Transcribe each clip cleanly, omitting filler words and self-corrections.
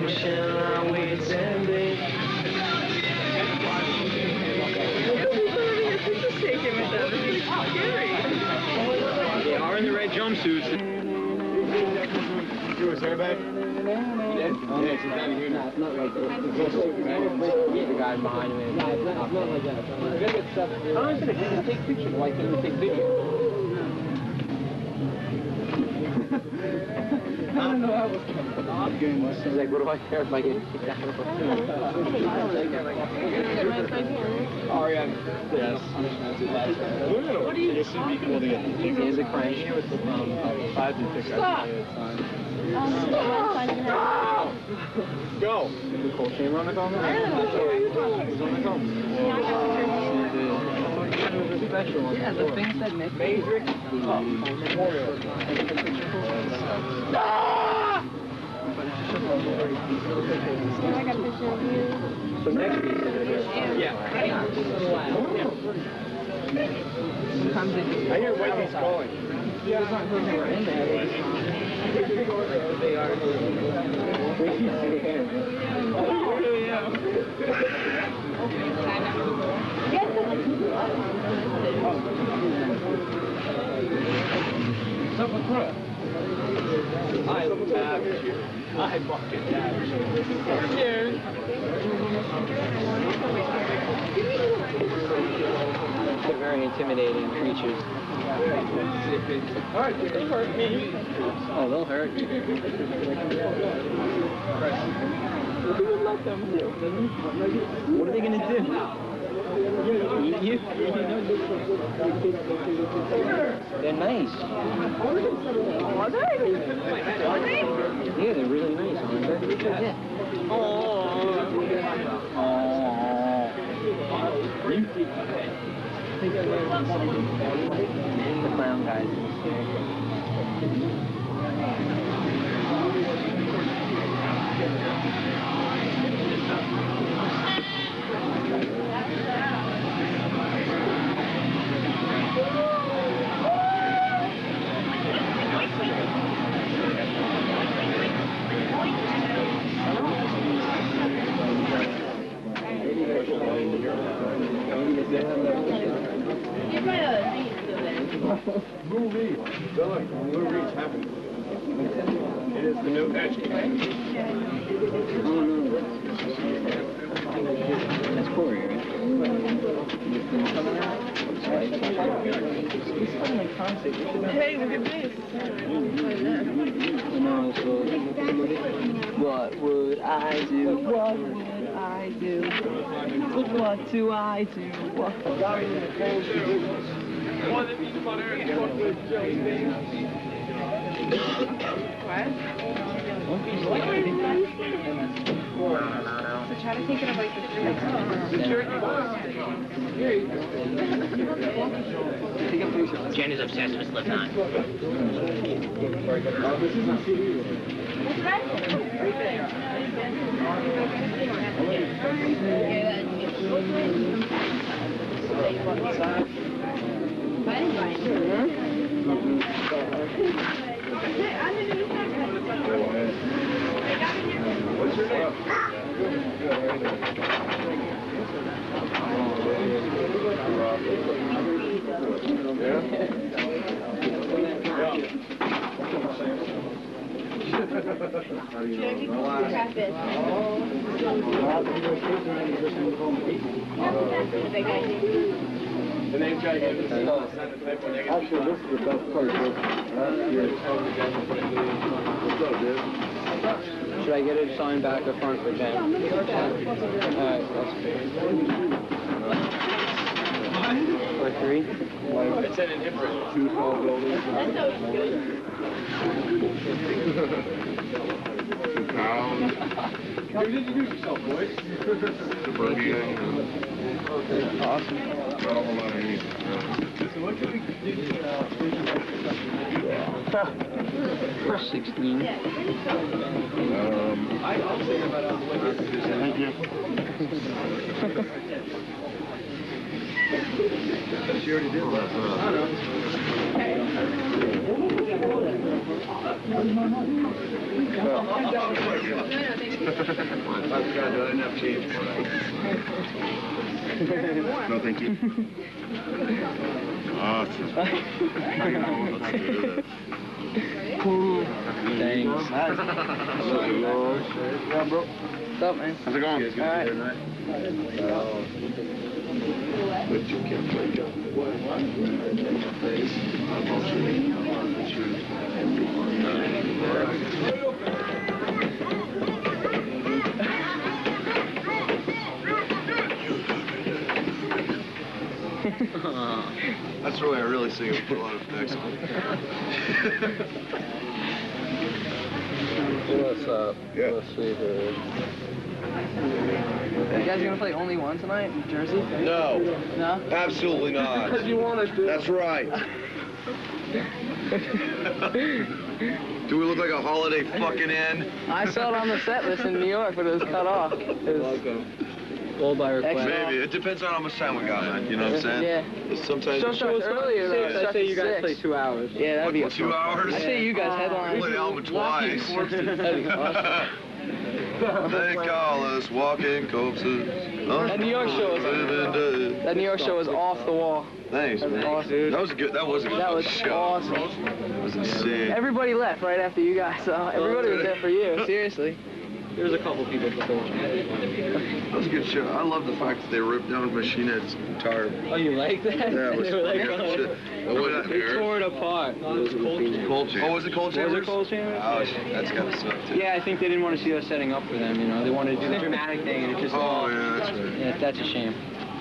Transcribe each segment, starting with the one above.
shall we attending? They are in the red jumpsuits. You was there, babe? Yeah, she's down here now. It's not like the guy behind me. No, it's not like that. How is it if you can take pictures? Why can't you take video? I don't know how it was. She's like, what do I care if I get kicked out of the Ariane. Yes. What do you do? It should be cool to get the picture. Here's a crank. I have to pick up. Stop! Go! Is the cold chamber on the phone? I don't know. Who's on the phone? Special one. Yeah, the things that make Matrix. Memorial. Stop! I got a picture of you. So next week, yeah. Sometimes they just... I hear Whitey's calling. Yeah, it's not who were in there. They are. What's up with Brooke? I savage you. I fucking savage you. They're very intimidating creatures. Alright, they hurt me. Oh, they'll hurt you. Who would let them do? What are they gonna do? Eat you? They're nice. Are they? Yeah, they're really nice, aren't they? Yeah. The clown guys in Movie. Blue Reach happened. It is the new edge. Oh no. That's Corey, right? Hey, look at this. No, so what would I do? What would I do? What do I do? What? One that means on earth, fuck with Joey, baby. What? So try to take it up like the Jen is obsessed with Slipknot. What's your name? The name tag is actually, this is the best part. What's up, dude? Should I get it signed back or front for Jen? Alright, that's fair. For 3? It's an indifferent. 2 small buildings. That's always good. 2 pounds. How did you do yourself, boys? Suburbia. Awesome. So what could we do? 16. I'll say about thank you. She already did last time. I know. didn't have change for that. No, thank you. Awesome. Thanks. Yeah, bro. What's up, man? How's it going? All right. But you can't play That's the way I really sing it for a lot of next one. What's up? Yeah. Let's see here. You guys gonna play only one tonight in Jersey? No, No? absolutely not. Because you want us to. That's right. Do we look like a Holiday fucking Inn? I saw it on the set list in New York, but it was cut off. It was all by request. Maybe. It depends on how much time we got, man. You know what I'm saying? Yeah. Sometimes. Show starts earlier, though. It I starts say at you guys 6. play 2 hours. Yeah, that'd be What, 2 hours? I say you guys headline. Play Alma twice. That'd be awesome. They call us walking corpses. That New York show was off the wall. Thanks, man. Awesome. That was good. That was a good That was show. awesome. That was insane. Everybody left right after you guys, so everybody was there for you. Seriously. There was a couple people before. That was a good show. I love the fact that they ripped down Machine Head's entire. Oh, you like that? Yeah, it was They were like, fucking oh. shit. They tore it apart. It was cold. Cold Chambers. Oh, was it Cold Chambers? Was it Cold Chambers? Oh, shit. That's gotta suck, too. Yeah, I think they didn't want to see us setting up for them, you know. They wanted to do the dramatic thing, and it just... Oh, yeah, that's right. Yeah, that's a shame.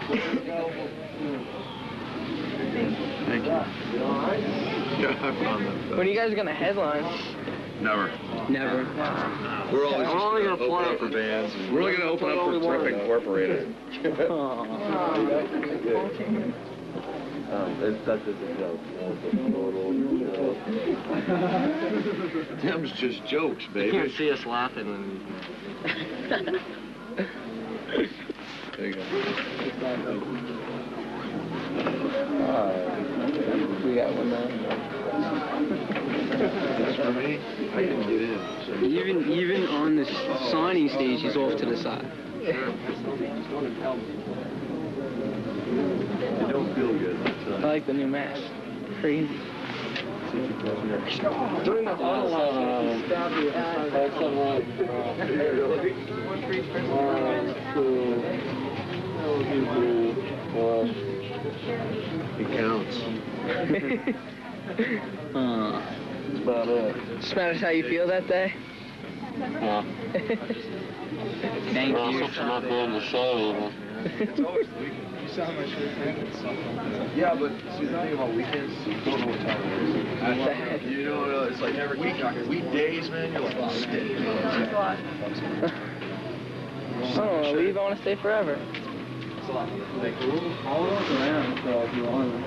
Thank you. Yeah, I found that. When are you guys gonna headline? Never. Never. We're always We're just only gonna gonna open play- up for bands. We're only gonna open up for Trip Incorporated. That doesn't help. Them's just jokes, You baby. can't see us laughing when... There you go. We got one now. As for me, I can get in. So. Even on the signing stage, he's off to the side. It don't feel good. I like the new mask. Crazy. During the huddle, It counts. That's about it. Just matters how you feel that day. Thank you. It's always the weekend. You sound like yeah, but see, the thing about weekends is you don't know what time it is. You know, it's like every weekdays, man, you're like, oh, shit. I don't want to leave. I want to stay forever. All those around, so if you want them.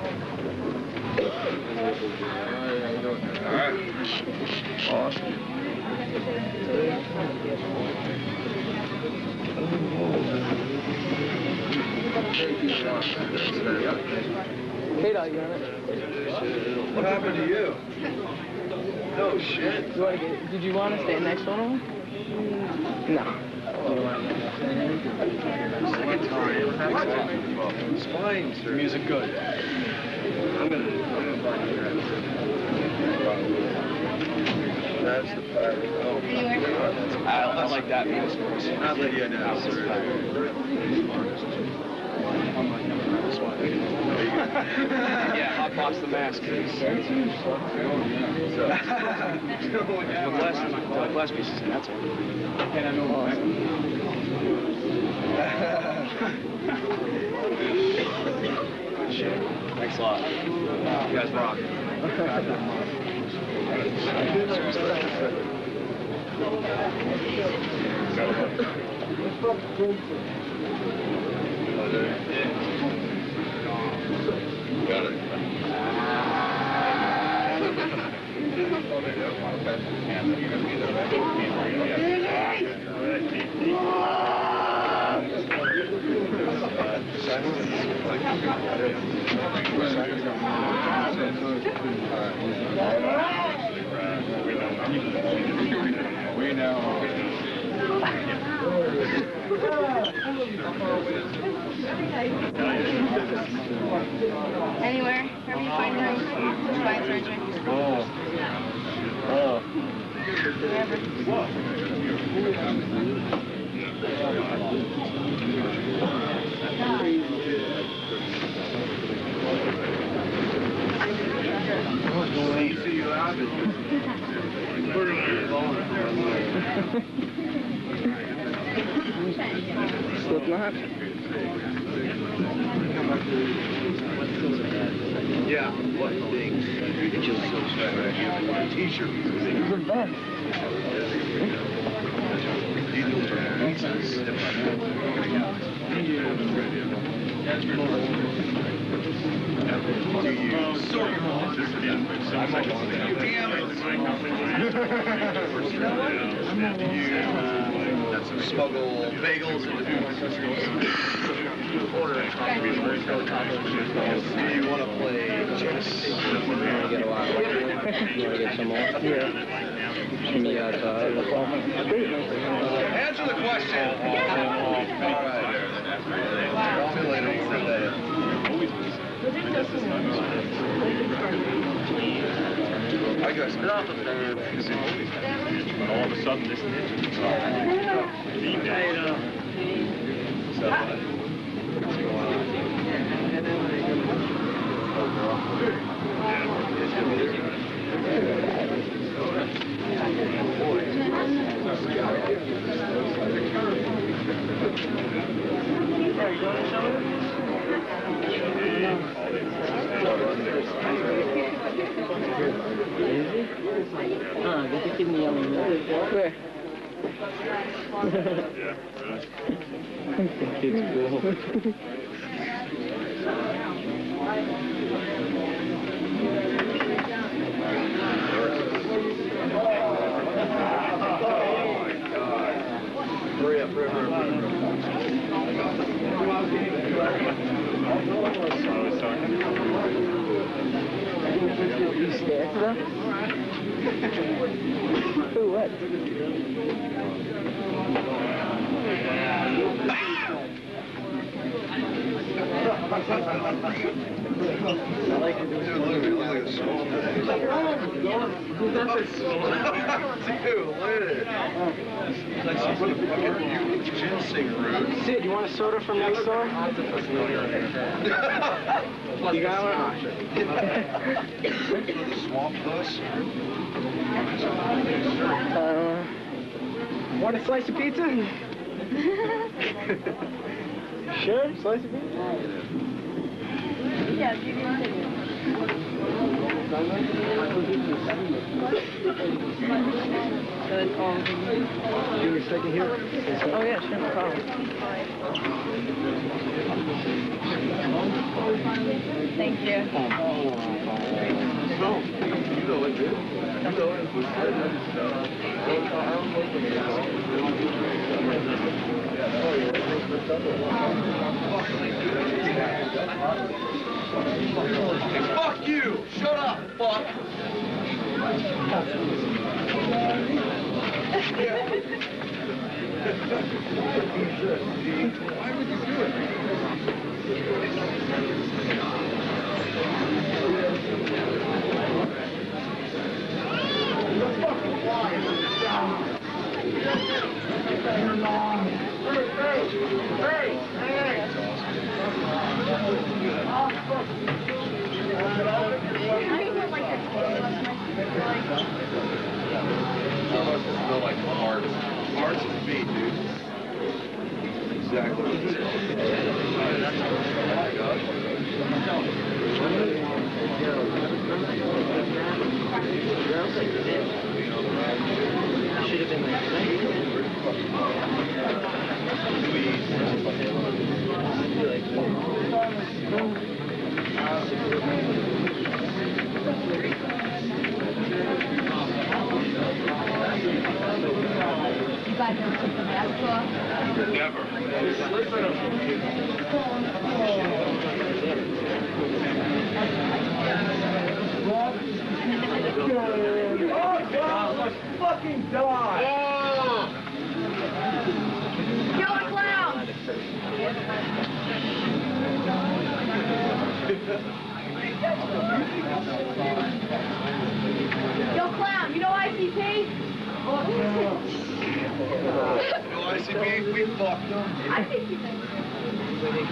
All right. Awesome. K-Dog, you on it? What happened to you? No shit. Did you want to stay next to one? No. Second time. It's fine, sir. Music good. I'm gonna find you. That's the part. Oh, I like that music. Not Lydia now, sir. Yeah, hot box the mask. The glass pieces, and that's all. And I know Good shit. Thanks a lot. You guys rock. Got it. We know. Anywhere, wherever you find room. Spine surgery. Oh. Wherever. Slipknot? Yeah, what things? It's just so sad. T-shirt. The best. Smuggle bagels and order. Do you want to play chess? You want to get a lot. You want to get some more? Yeah. Can you outside? Answer the question. All right. Call me later. We'll put that in. I guess. All of a sudden, this Get the kidney on me. Where? It's cool. Hurry up, hurry up, hurry You scared of them? Who, what? Dude, look at this. Dude, look at it. It's like some fucking ginseng root. Sid, you want a soda from next door? You got one? The swamp bus. Want a slice of pizza? Sure, slice of pizza? Yeah, give me a second. Give me a second here. Oh yeah, sure, no problem. Thank you. You know it, dude. You know it. Hey, fuck you! Shut up, fuck! Why would you do it? Smell like hearts. Hearts and feet, dude. Exactly. Should have been like You guys ever took the mask off? Never. fucking die! Killer clown! Yo, clown, you know ICP? No ICP, we fucked them. I think you know.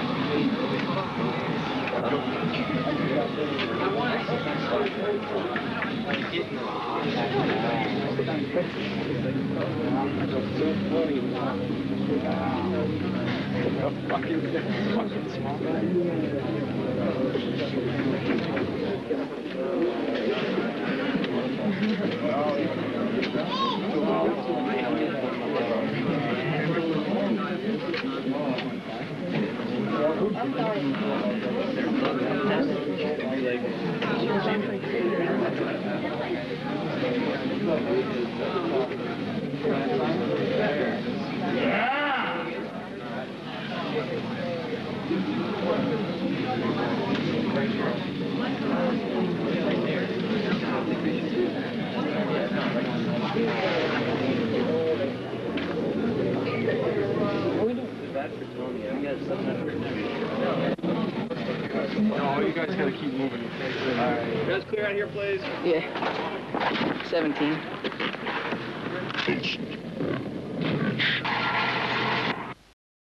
No, you guys gotta keep moving. Alright. You guys clear out here, please? Yeah. 17.